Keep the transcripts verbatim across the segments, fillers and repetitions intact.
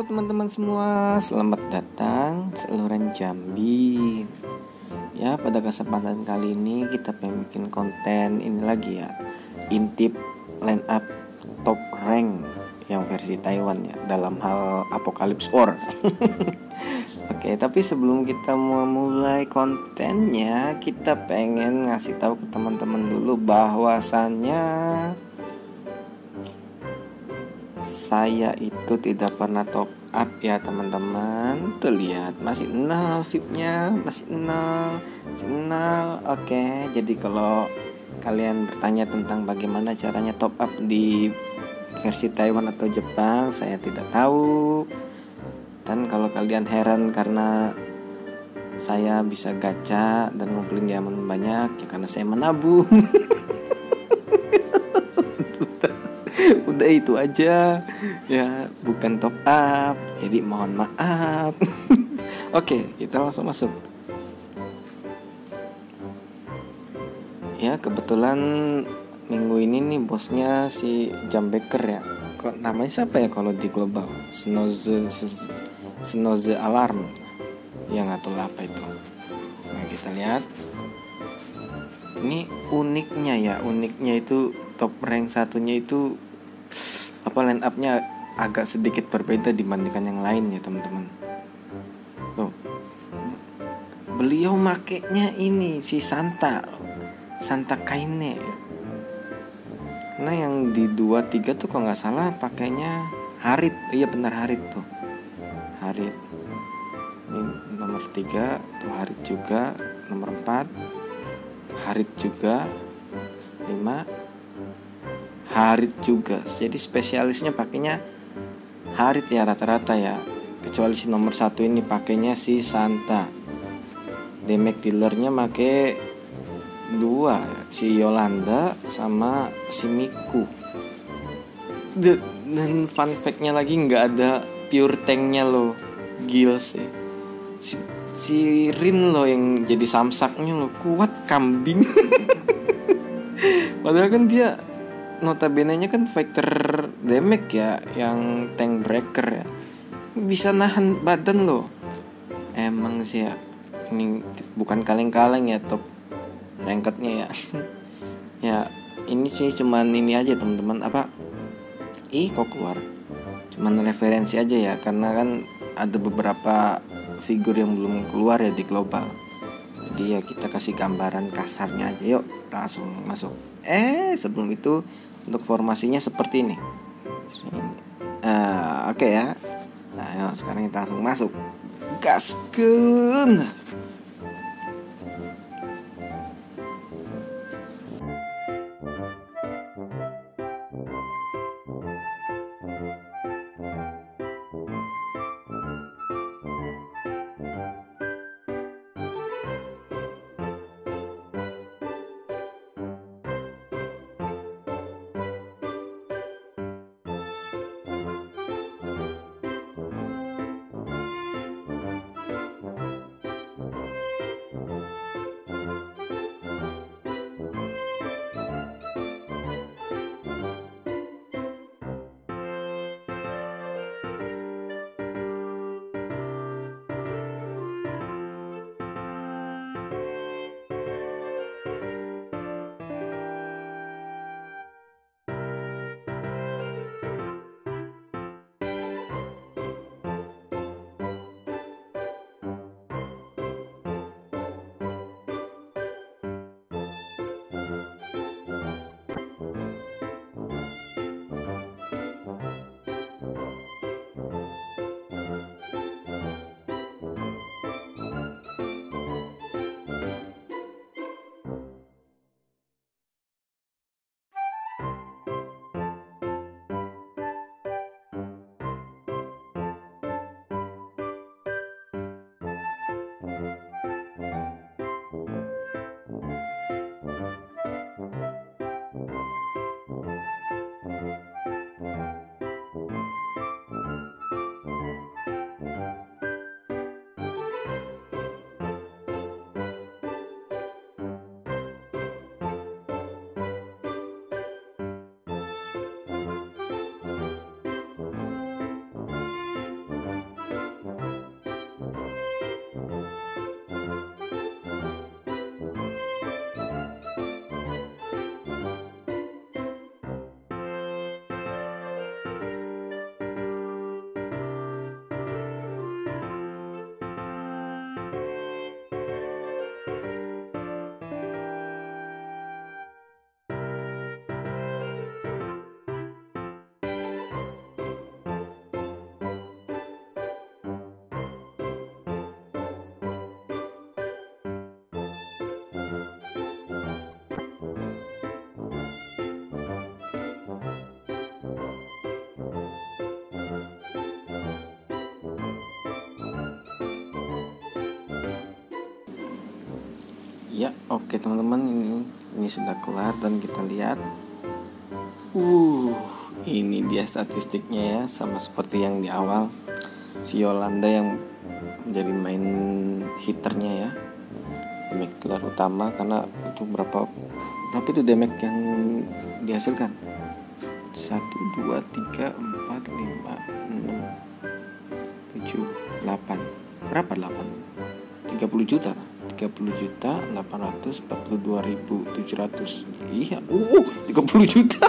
Halo teman-teman semua, selamat datang seluruhan Jambi. Ya, pada kesempatan kali ini kita pengen bikin konten ini lagi ya, intip line up top rank yang versi Taiwan ya, dalam hal Apocalypse War. Oke, tapi sebelum kita mau mulai kontennya, kita pengen ngasih tahu ke teman-teman dulu bahwasannya saya itu tidak pernah top up ya teman-teman. Tuh lihat, masih nol V I P-nya, masih nol, masih nol. Oke, jadi kalau kalian bertanya tentang bagaimana caranya top up di versi Taiwan atau Jepang, saya tidak tahu. Dan kalau kalian heran karena saya bisa gacha dan ngumpulin diamond banyak, ya karena saya menabung. Udah itu aja ya, bukan top up, jadi mohon maaf. Oke, kita langsung masuk ya. Kebetulan minggu ini nih bosnya si Jambeker ya, kok namanya siapa ya kalau di global, Snoze Snoze Alarm ya, nggak tahu apa itu. Nah, kita lihat ini uniknya ya, uniknya itu top rank satunya itu apa, line up-nya agak sedikit berbeda dibandingkan yang lain ya teman-teman. Tuh, beliau makainya ini si Santa Santa Kaine. Nah yang di dua tiga tuh kalau nggak salah pakainya Harit. Iya benar, Harit tuh, Harit. Ini nomor tiga tuh Harit juga, nomor empat Harit juga, lima Harit juga. Jadi spesialisnya pakainya Harit ya rata-rata ya. Kecuali si nomor satu ini pakainya si Santa. Damage dealernya pakai dua, si Yolanda sama si Miku. Dan fun fact-nya lagi, nggak ada pure tanknya loh, Gills ya. Si, si Rin loh yang jadi samsaknya loh, kuat kambing. Padahal kan dia notabene-nya kan fighter damage ya, yang tank breaker ya, bisa nahan badan loh. Emang sih ya, ini bukan kaleng-kaleng ya top rankednya ya. Ya ini sih cuman ini aja teman-teman, apa ih kok keluar, cuman referensi aja ya, karena kan ada beberapa figur yang belum keluar ya di global. Jadi ya kita kasih gambaran kasarnya aja. Yuk langsung masuk. Eh sebelum itu, untuk formasinya seperti ini. Uh, Oke okay ya. Nah yuk, sekarang kita langsung masuk. Gaskeun. Ya, oke teman-teman, ini ini sudah kelar dan kita lihat. Uh, ini dia statistiknya ya, sama seperti yang di awal. Si Yolanda yang menjadi main hitternya ya. Damage killer utama karena itu berapa berapa itu damage yang dihasilkan? satu, dua, tiga, empat, lima, enam, tujuh, delapan. Berapa delapan? tiga puluh juta. tiga puluh juta delapan ratus empat puluh dua ribu tujuh ratus. Iya, uh, tiga puluh juta.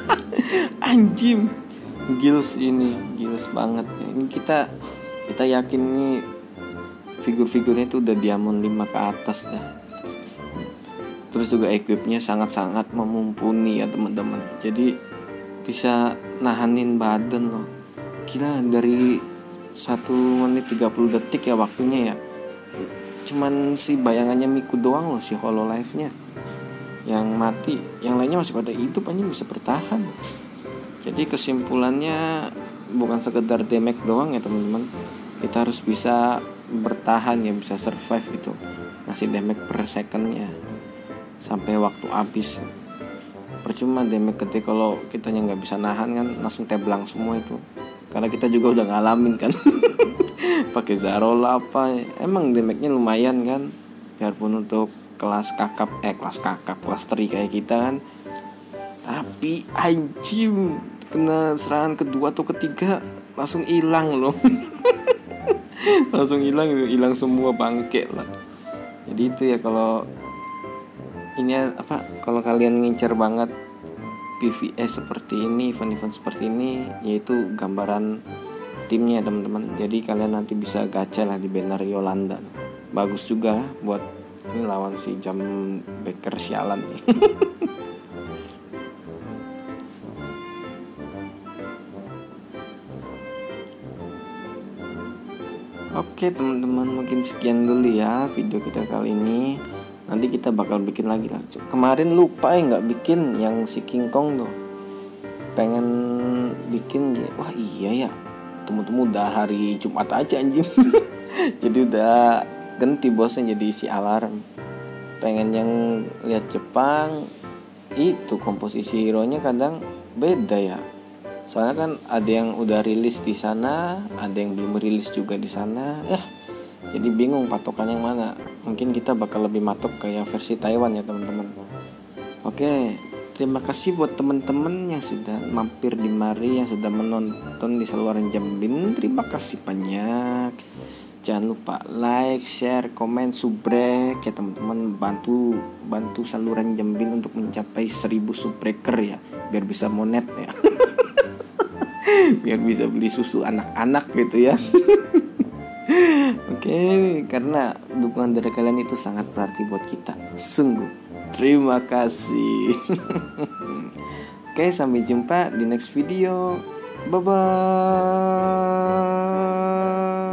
Anjim. Gils ini, gils banget. Ini kita kita yakin nih figur-figurnya itu udah diamond lima ke atas dah. Terus juga equipnya sangat-sangat memumpuni ya teman-teman. Jadi bisa nahanin badan loh. Gila, dari satu menit tiga puluh detik ya waktunya ya. Cuman si bayangannya Miku doang loh si Hololive-nya yang mati, yang lainnya masih pada hidup, aja bisa bertahan. Jadi kesimpulannya bukan sekedar damage doang ya teman-teman, kita harus bisa bertahan ya, bisa survive gitu, ngasih damage per secondnya sampai waktu habis. Percuma damage gede kalau kitanya nggak bisa nahan kan, langsung teblang semua itu, karena kita juga udah ngalamin kan. Pakai Zarola apa, emang damage-nya lumayan kan, biarpun untuk kelas kakap eh kelas kakap kelas teri kayak kita kan. Tapi anjim, kena serangan kedua atau ketiga langsung hilang loh. Langsung hilang hilang semua bangke lah. Jadi itu ya, kalau ini apa, kalau kalian ngincer banget P V E seperti ini, event-event seperti ini, yaitu gambaran timnya teman-teman. Jadi kalian nanti bisa gacha lah di banner Yolanda. Bagus juga buat ini lawan si Jam Baker sialan nih. Oke teman-teman, mungkin sekian dulu ya video kita kali ini. Nanti kita bakal bikin lagi lah. Kemarin lupa ya nggak bikin yang si King Kong tuh. Pengen bikin ya. Wah iya ya, temu-temu udah hari Jumat aja anjing. Jadi udah ganti bosnya jadi si Alarm. Pengen yang lihat Jepang, itu komposisi hero-nya kadang beda ya. Soalnya kan ada yang udah rilis di sana, ada yang belum rilis juga di sana. Ya, jadi bingung patokan yang mana. Mungkin kita bakal lebih matok kayak versi Taiwan ya teman-teman. Oke, terima kasih buat teman-teman yang sudah mampir di mari, yang sudah menonton di saluran Jambin. Terima kasih banyak. Jangan lupa like, share, komen, subrek ya teman-teman. Bantu bantu saluran Jambin untuk mencapai seribu subreker ya, biar bisa monet ya. Biar bisa beli susu anak-anak gitu ya. Oke, karena dukungan dari kalian itu sangat berarti buat kita. Sungguh. Terima kasih. Oke, sampai jumpa di next video. Bye bye.